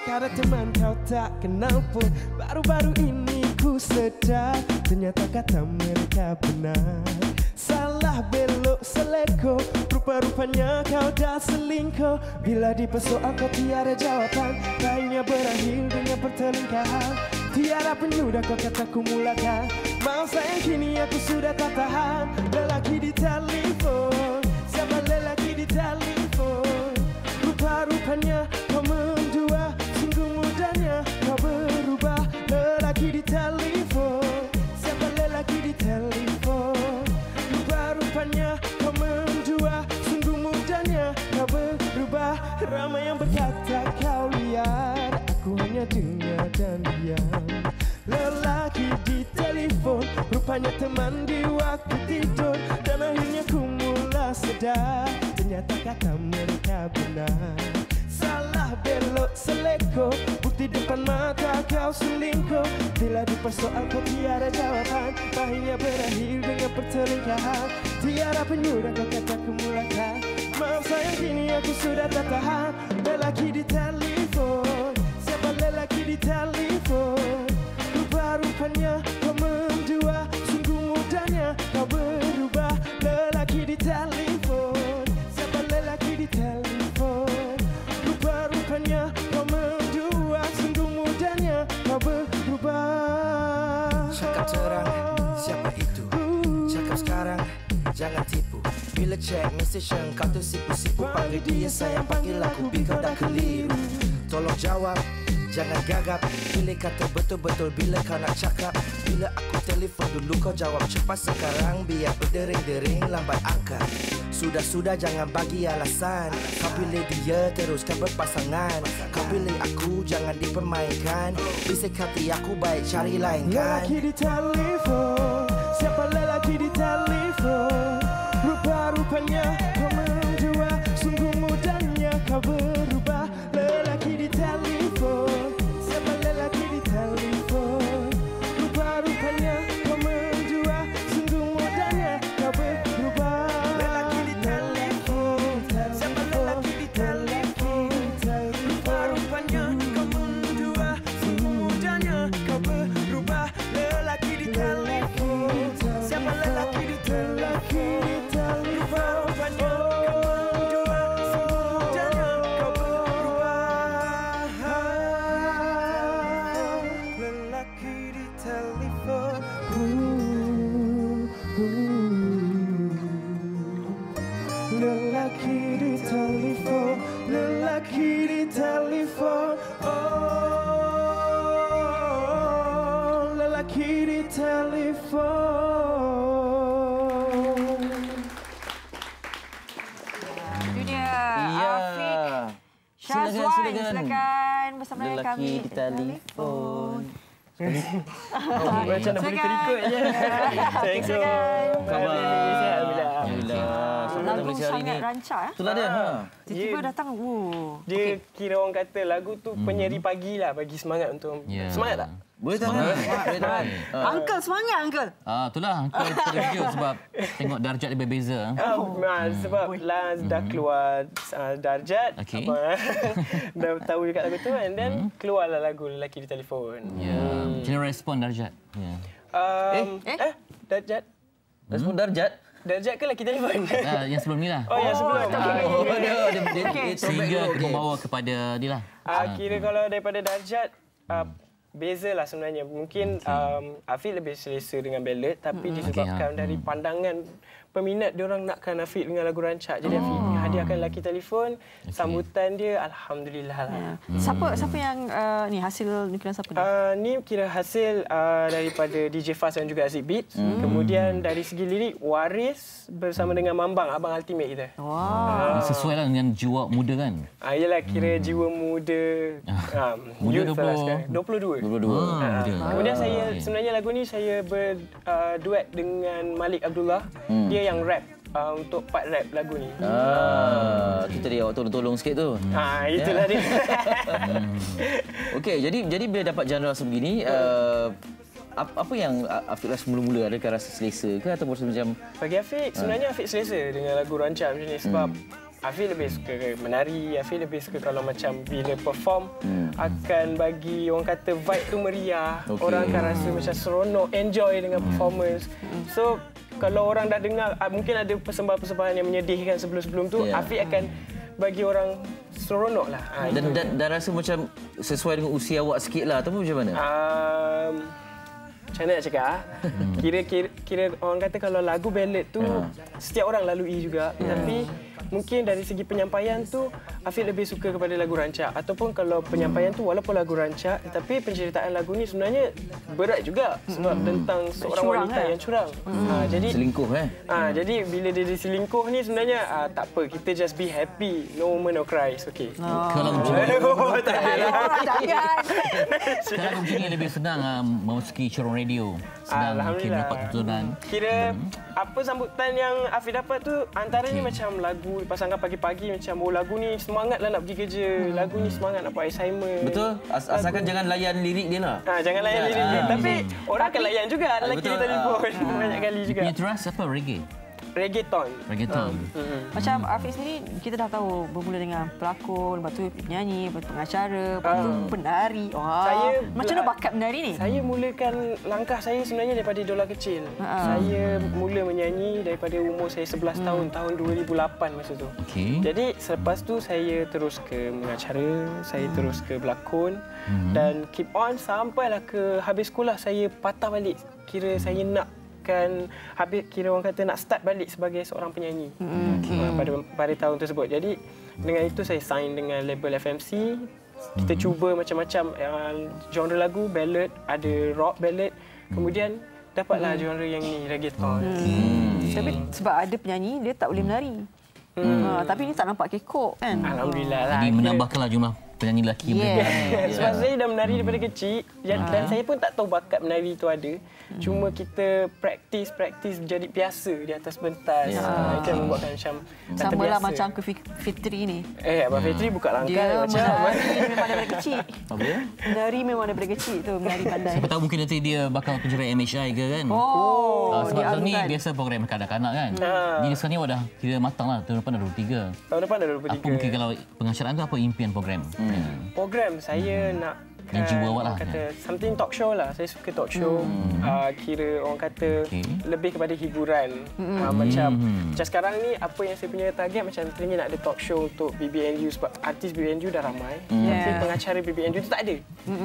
Karena teman kau tak kenal pun. Baru-baru ini ku sedar, ternyata kata mereka benar. Salah belok seleko, rupa-rupanya kau dah selingkuh. Bila dipersoal kau tiada jawaban, baiknya berakhir dengan pertelingkahan. Tiada penyudah kau kataku mulakan. Mau sayang kini aku sudah tak tahan. Lelaki di telefon, siapa lelaki di telefon? Rupa-rupanya kau mendua, sungguh mudahnya kau berubah. Lelaki di telefon, siapa lelaki di telefon? Rupa-rupanya kau mendua, sungguh mudahnya kau berubah. Ramai yang berkata kau liar, aku hanya dengar dan diam. Lelaki di telefon, rupanya teman di waktu tidur. Dan akhirnya ku mula sedar, ternyata kata mereka benar. Salah belok seleko, bukti depan mata kau selingkuh. Bila dipersoal kau tiada jawaban, akhirnya berakhir dengan pertelingkahan. Tiada penyudah kau kataku mulakan. Maaf sayang kini aku sudah tak tahan. Lelaki di telefon, siapa lelaki di telefon? Rupa-rupanya kau mendua, sungguh mudahnya kau berubah. Lelaki di telefon, siapa lelaki di telefon? Rupa-rupanya kau mendua, sungguh mudahnya kau berubah. Cakap terang, siapa itu? Cakap sekarang, jangan tipu. Bila cek mesej kau tu sipu-sipu, panggil dia sayang, panggil aku, kau dah keliru. Tolong jawab, jangan gagap. Pilih kata betul-betul bila kau nak cakap. Bila aku telefon dulu kau jawab cepat sekarang. Biar berdering-dering lambat angkat. Sudah-sudah jangan bagi alasan. Kau pilih dia teruskan berpasangan. Kau pilih aku jangan dipermainkan. Bisik hati aku baik cari lain kan. Lelaki di telefon, siapa lelaki di telefon? Rupa-rupanya kau mendua, sungguh mudahnya kau berubah. Lelaki di telefon, siapa lelaki di telefon? Rupa-rupanya kau mendua, sungguh mudahnya kau berubah. Lelaki di telefon, siapa lelaki di telefon? Rupa-rupanya kau mendua, sungguh mudahnya kau berubah. Lelaki di telefon, siapa lelaki di telefon? Rupa-rupanya kau mendua, sungguh mudahnya kau berubah. Lelaki di telefon, lelaki di telefon, lelaki di telefon, oh, lelaki di telefon. Itu dia, Ya. Afiq Syazwan. Silakan bersama dengan Lelaki kami di telefon. Macam nak boleh terikut je. Silakan. Khabar? Alhamdulillah. Selamat datang Lagu Malaysia hari sangat ini. rancak. Itulah dia. Ha. Tiba-tiba datang. Dia kira orang kata lagu tu penyeri pagi lah, bagi semangat untuk Ya. semangat tak? Boleh tahan. Boleh tahan. Uncle, semangat Uncle. Itulah Uncle terkejut sebab tengok darjat dia berbeza. Sebab Laz dah keluar darjat, Okey. dah tahu dekat lagu tu, and then keluarlah lagu Lelaki di Telefon. Ya. Macam mana respon darjat? Ya. Darjat? Respon darjat. Darjat ke Lelaki Telefon? Yang sebelum ni lah. Oh, yang sebelum. Dia Sehingga membawa kepada dia lah. Kira kalau daripada darjat, bezalah sebenarnya. Mungkin Afiq lebih selesa dengan ballad, tapi disebabkan dari pandangan peminat, diorang nakkan Afiq dengan lagu rancak. Jadi Afiq hadiahkan Lelaki Telefon. Sambutan dia alhamdulillah lah. Siapa yang ni hasil nukilan siapa ni? Ni kira hasil daripada DJ Fast dan juga Aziz Beats. Kemudian dari segi lirik, Waris bersama dengan Mambang, abang ultimate kita. Wow. Sesuai lah dengan jiwa muda kan? Yalah, kira jiwa muda. Muda youth lah 20. sekarang. 22. Kemudian saya sebenarnya lagu ni saya berduet dengan Malik Abdullah. Dia yang rap untuk part rap lagu ni. Kita dia awak tolong sikit tu. Itulah dia. Okey, jadi bila dapat genre sebegini, apa yang Afiq rasa mula-mula, adakah rasa selesa ke ataupun macam Bagi Afiq, sebenarnya Afiq selesa dengan lagu rancak macam ni sebab Afiq lebih suka menari, Afiq lebih suka kalau macam bila perform akan bagi orang kata vibe tu meriah. Orang akan rasa macam seronok, enjoy dengan performance. So kalau orang dah dengar mungkin ada persembahan-persembahan yang menyedihkan sebelum-sebelum tu, Afiq akan bagi orang seronok lah. Dan rasa macam sesuai dengan usia awak sikit lah ataupun macam mana? Macam mana nak cakap? Kira orang kata kalau lagu ballad tu setiap orang lalui juga. Tapi mungkin dari segi penyampaian tu Afiq lebih suka kepada lagu rancak. Ataupun kalau penyampaian tu walaupun lagu rancak tapi penceritaan lagu ni sebenarnya berat juga. Sebab tentang seorang wanita yang curang. Jadi Selingkuh jadi bila dia diselingkuh ni sebenarnya tak apa, kita just be happy. No woman no cry. It's okay. Kalau macam Tak ada lah. Sekarang mungkin lebih senang memasuki Corong Radio. Senang mungkin mendapat tuntunan. Kira apa sambutan yang Afiq dapat tu antaranya macam lagu dipasangkan pagi-pagi macam lagu ni semangatlah nak pergi kerja. Lagu ni semangat nak buat assignment. Betul. Asalkan jangan layan lirik dia lah. Jangan layan lirik dia. Tapi orang akan layan juga. Lelaki kita telefon banyak kali juga. Punya trust apa? Reggae? Reggaeton. Macam Afiq sendiri, kita dah tahu bermula dengan pelakon, lepas tu penyanyi, lepas tu pengacara, lepas tu penari. Macam mana bakat menari ni? Saya mulakan langkah saya sebenarnya daripada idola kecil. Saya mula menyanyi daripada umur saya 11 tahun, tahun 2008 masa tu. Jadi selepas tu saya terus ke mengacara, saya terus ke berlakon dan keep on sampailah ke habis sekolah saya patah balik. Kira saya nak habis kira orang kata nak start balik sebagai seorang penyanyi pada tahun tersebut. Jadi dengan itu saya sign dengan label FMC. Kita cuba macam-macam genre lagu, ballad, ada rock ballad. Kemudian dapatlah genre yang ni, reggaeton. Tapi sebab ada penyanyi dia tak boleh menari. Tapi ni tak nampak kekok kan. Alhamdulillah lah. Jadi menambahkanlah jumlah penyanyi lelaki yang boleh menari. Sebab saya dah menari daripada kecil dan saya pun tak tahu bakat menari itu ada. Cuma kita praktis jadi biasa di atas pentas. Itu yang membuatkan macam sama lah macam ke Fitri ni. Abang Fitri buka langkah dia macam menari memang daripada kecil. Apa dia? Menari memang daripada kecil tu, menari pandai. Siapa tahu mungkin nanti dia bakal penjara MHI ke kan? Sebab tahun ni biasa program kanak-kanak kan. Jadi sekarang ni dah kira matang lah. Tahun depan dah 23. Tahun depan dah 23. Apa mungkin kalau pengacaraan tu apa impian program? Program saya nak yang jiwa awak lah. Kata something talk show lah. Saya suka talk show. Kira orang kata lebih kepada hiburan. Macam sekarang ni apa yang saya punya target macam teringin nak ada talk show untuk BBNU sebab artis BBNU dah ramai. Tapi pengacara BBNU tu tak ada.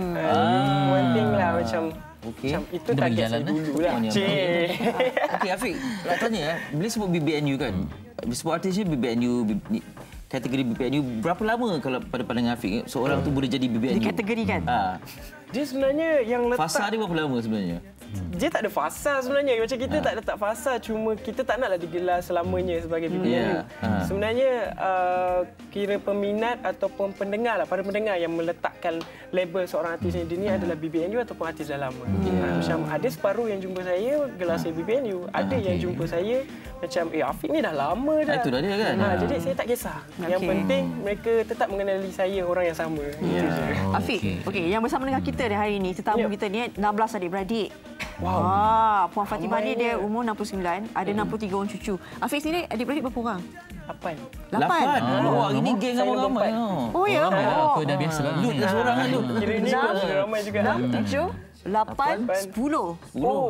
One thing lah macam macam itu target saya dulu lah. Okey Afiq, nak tanya bila sebut BBNU kan. Sebut artisnya BBNU kategori BBNU, berapa lama kalau pada pandangan Afiq seorang tu boleh jadi BBNU? Di kategori kan? Dia sebenarnya yang letak fasa dia berapa lama sebenarnya? Dia tak ada fasa sebenarnya. Macam kita tak letak fasa, cuma kita tak naklah digelar selamanya sebagai BBNU. Sebenarnya kira peminat ataupun pendengar lah, para pendengar yang meletakkan label seorang artis ni, dia ni adalah BBNU ataupun artis dah lama. Macam ada separuh yang jumpa saya gelar saya BBNU, ada yang jumpa saya macam Afiq ni dah lama dah. Itu dah dia kan. Jadi saya tak kisah. Yang penting mereka tetap mengenali saya orang yang sama. Itu je. Afiq, yang bersama dengan kita hari ini, tetamu kita ni 16 adik-beradik. Wow. Puan Fatimah ni dia umur 69, ada 63 orang cucu. Afiq sendiri adik-beradik berapa orang? 8. 8. Wah, ini geng ramai-ramai. Oh ya. Aku dah biasa lah. Lut dah seorang kan Lut. Kira ni ramai juga. 7, 8, 10.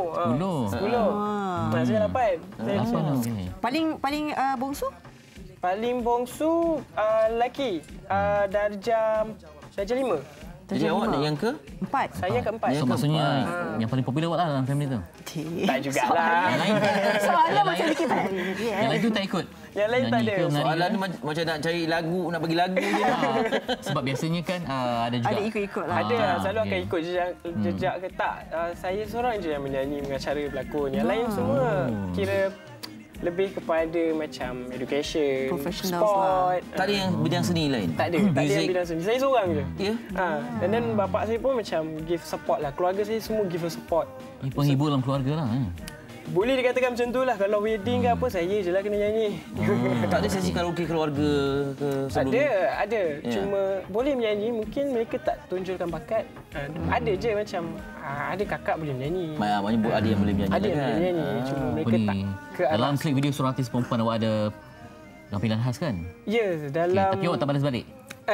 10. Saya 8. Paling bongsu? Paling bongsu lelaki. Darjah 5. Jadi awak yang ke? 4. Saya keempat. So maksudnya yang paling popular awak lah dalam family tu. Tak jugalah. Soalan macam sikit tadi. Yang lain tu tak ikut. Yang lain tak ada. Soalan ni macam nak cari lagu, nak bagi lagu je. Sebab biasanya kan ada juga. Ada ikut-ikut lah. Ada lah, selalu akan ikut jejak ke tak. Saya seorang je yang menyanyi, mengacara, berlakon. Yang lain semua kira lebih kepada macam education, sport. Tak ada yang bidang seni lain? Tak ada yang bidang seni. Saya seorang je. Ya? Dan then bapak saya pun macam give support lah. Keluarga saya semua give support. Penghibur dalam keluarga lah. Boleh dikatakan macam tu lah. Kalau wedding ke apa, saya je lah kena nyanyi. Tak ada sesi karaoke keluarga ke sebelum ni? Ada. Cuma boleh menyanyi, mungkin mereka tak tunjukkan bakat. Ada je macam, ada kakak boleh menyanyi. Maknanya ada yang boleh menyanyi. Ada yang boleh menyanyi. Cuma mereka tak ke arah. Dalam klip video seorang artis perempuan awak ada dalam pilihan khas kan? Ya, Okay, dalam... tapi awak tak balas balik?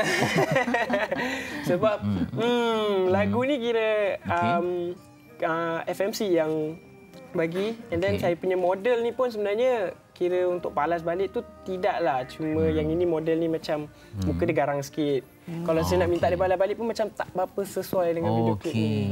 Sebab lagu ni kira FMC yang bagi, and then saya punya model ni pun sebenarnya kira untuk balas balik tu tidaklah, cuma yang ini model ni macam muka dia garang sikit. Kalau saya nak minta dia balas balik pun macam tak berapa sesuai dengan video klip ni.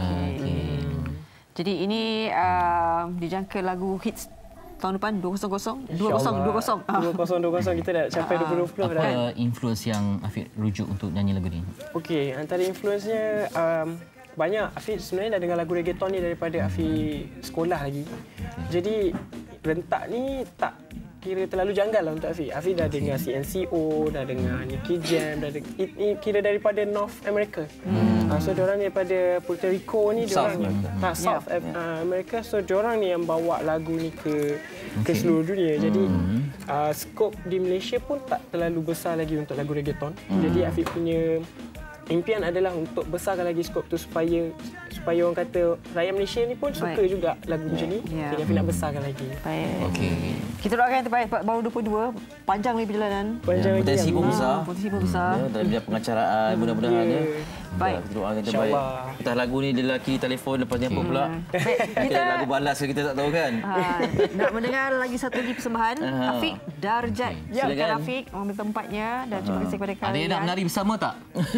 Jadi ini dijangka lagu hits tahun depan 2020 kita dah capai 2020 dah. Apa influence yang Afiq rujuk untuk nyanyi lagu ni? Okey, antara influence-nya banyak. Afiq sebenarnya dah dengar lagu reggaeton ni daripada Afiq sekolah lagi. Jadi rentak ni tak kira terlalu janggal lah untuk Afiq. Afiq dah dengar CNCO, dah dengar Nicky Jam, dah ini kira daripada North America. So diorang daripada Puerto Rico ni, South South America. So diorang ni yang bawa lagu ni ke seluruh dunia. Jadi skop di Malaysia pun tak terlalu besar lagi untuk lagu reggaeton. Jadi Afiq punya impian adalah untuk besarkan lagi skop tu supaya orang kata rakyat Malaysia ni pun suka juga lagu macam ni. Jadi Afiq nak besarkan lagi. Baik. Kita doakan yang terbaik, baru 22, panjang lagi perjalanan. Panjang lagi. Potensi pun besar. Potensi pun besar. Dalam bidang pengacaraan, mudah-mudahan ya. Baik. Kita doakan yang terbaik. Entah lagu ni dia lelaki telefon lepas ni apa pula. Baik, kita Lagu balas ke kita tak tahu kan. nak mendengar lagi satu lagi persembahan. Afiq Darjat. Silakan. Afiq mengambil tempatnya dan terima kasih kepada kalian. Ada yang nak menari bersama tak?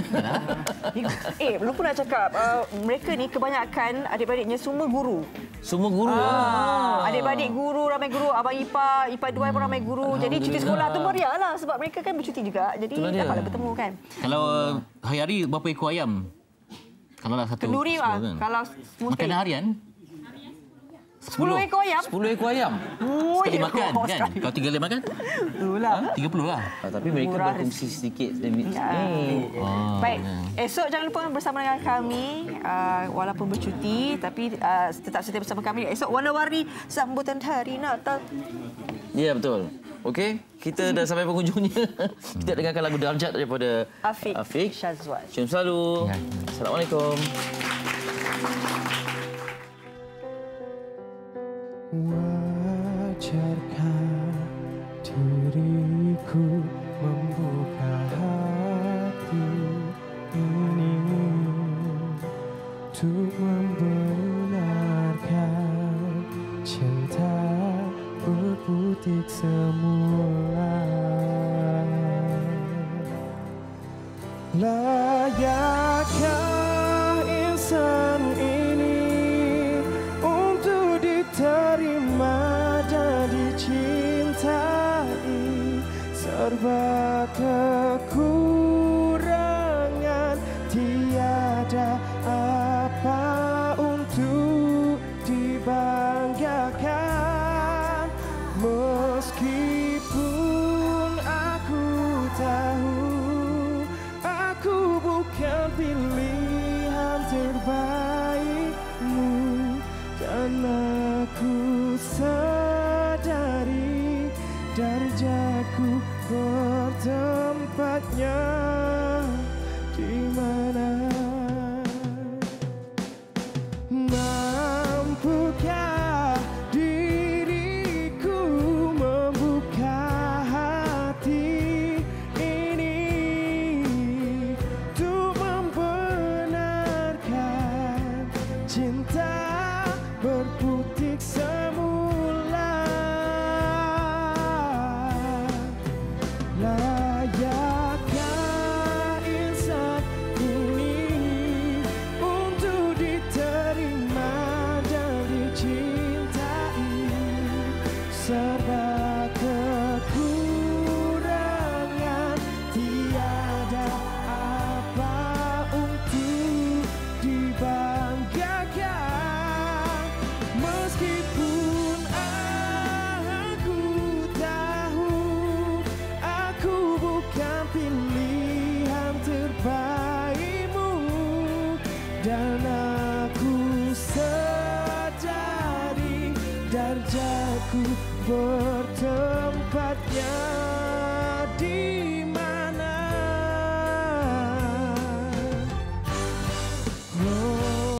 Lupa nak cakap, mereka ni kebanyakan adik-adiknya semua guru. Semua guru. Adik-adik guru, ramai guru, abang ipar, ipar dua pun ramai guru. Jadi cuti sekolah tu meriah lah sebab mereka kan bercuti juga. Jadi dapatlah bertemu kan. Kalau hari-hari berapa ekor ayam? Kalau lah satu. Kenduri kan? kalau Makanan harian? 10 ekor ayam. 10 ekor ayam. Sekali makan kan? Kalau 3 kali makan? Itulah. 30 lah. Tapi mereka Murah berkongsi sedikit. Baik, esok jangan lupa bersama dengan kami walaupun bercuti tapi tetap setia bersama kami. Esok warna-warni sambutan hari Natal. Ya, betul. Okey, kita dah sampai penghujungnya. Kita dengarkan lagu Darjat daripada Afiq Syazwan. Shalom selalu. Assalamualaikum. Wajarkah diriku membuka hati ini untuk membenarkan cinta berputik semula. Layakkah insan ini untuk diterima dan dicintai? Serba kekurangan, tiada apa untuk dibanggakan. Meskipun aku tahu aku bukan pilihan terbaikmu, dan aku sadari darjatku bertempatnya di mana. Mampukah diriku membuka hati ini untuk membenarkan cinta berputik semula? Layakkah insan ini untuk diterima dan dicintai? Serba kekurangan, tiada apa untuk dibanggakan. Meskipun aku tahu aku bukan pilihan terbaikmu, dan aku sadari darjatku bertempatnya di